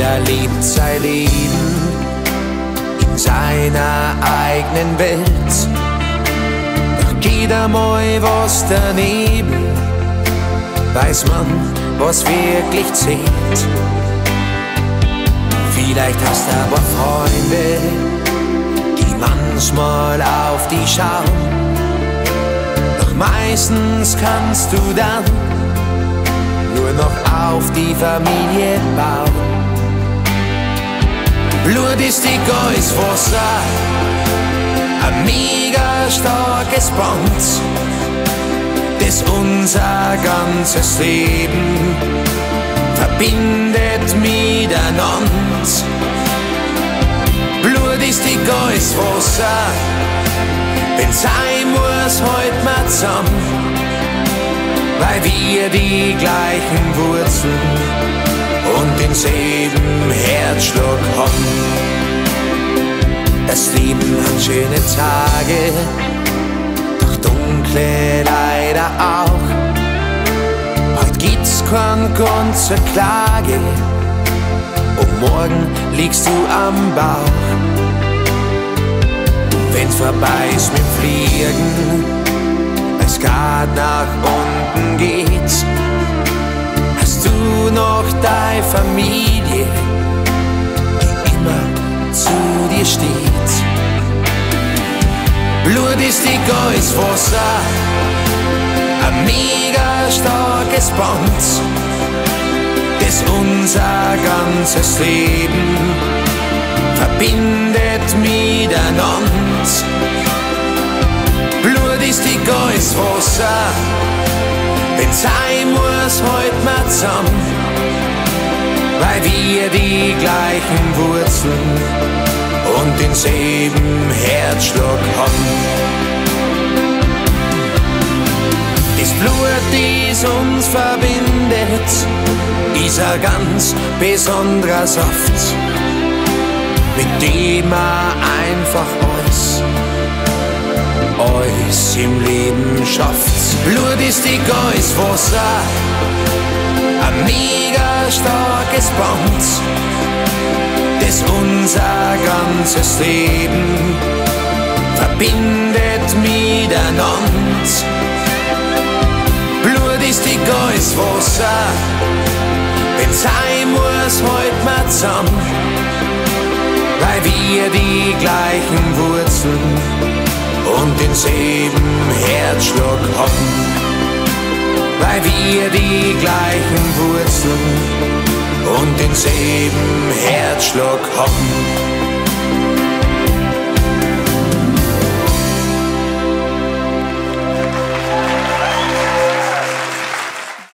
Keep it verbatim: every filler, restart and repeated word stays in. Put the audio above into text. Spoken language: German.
Jeder lebt sein Leben in seiner eigenen Welt. Doch geht einmal was daneben, weiß man, was wirklich zählt. Vielleicht hast du aber Freunde, die manchmal auf dich schauen, doch meistens kannst du dann nur noch auf die Familie bauen. Blut ist dickes Wasser, ein mega starkes Band, das unser ganzes Leben verbindet miteinander. Blut ist dickes Wasser, wenn's sein muss, halt mal zusammen, weil wir die gleichen Wurzeln und denselben Herzschlag haben. Das Leben hat schöne Tage, doch dunkle leider auch. Heute gibt's keinen Grund zur Klage, und morgen liegst du am Bauch. Wenn's vorbei ist mit dem Fliegen, es grad nach unten geht, hast du noch deine Familie, die immer zu dir steht. Blut ist dickes Wasser, ein mega starkes Band, das unser ganzes Leben verbindet miteinander. Blut ist dickes Wasser, wenn's sein muss, halt mal zusammen, weil wir die gleichen Wurzeln und denselben Herzschlag haben. Das Blut, das uns verbindet, ist ein ganz besonderer Saft, mit dem man einfach alles, alles im Leben schafft. Blut ist dickes Wasser, ein mega starkes Band, das unser ganzes Leben verbindet miteinander. Blut ist dickes Wasser, wenn's sein muss, halt mal zusammen, weil wir die gleichen Wurzeln und denselben Herzschlag haben, weil wir die gleichen Wurzeln und denselben Herzschlag haben.